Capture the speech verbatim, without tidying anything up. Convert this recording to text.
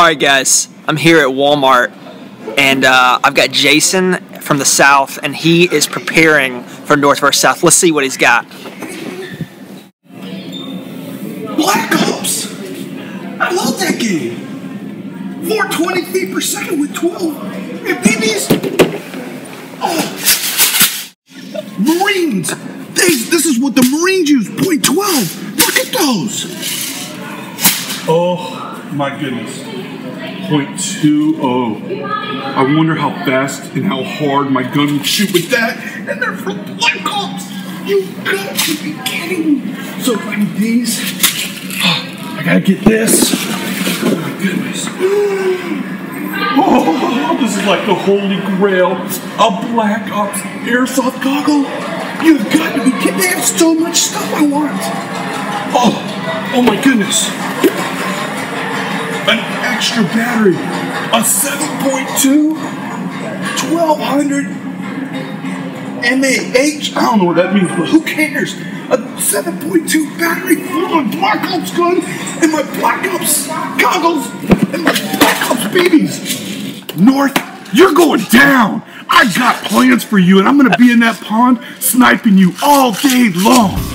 Alright guys, I'm here at Walmart and uh, I've got Jason from the South and he is preparing for North versus South. Let's see what he's got. Black Ops! I love that game! four hundred twenty feet per second with twelve M P Bs! Oh! Marines! This, this is what the Marines use, point twelve! Look at those! Oh my goodness. point two oh. I wonder how fast and how hard my gun would shoot with that. And they're from Black Ops! You got to be kidding me! So I need these. Oh, I gotta get this. Oh my goodness. Oh, this is like the holy grail. A Black Ops Airsoft goggle. You've got to be kidding. They have so much stuff I want. Oh, oh my goodness. An extra battery. A seven point two. twelve hundred M A H. I don't know what that means, but who cares? A seven point two battery for my Black Ops gun and my Black Ops goggles and my Black Ops babies. North, you're going down. I got plans for you, and I'm going to be in that pond sniping you all day long.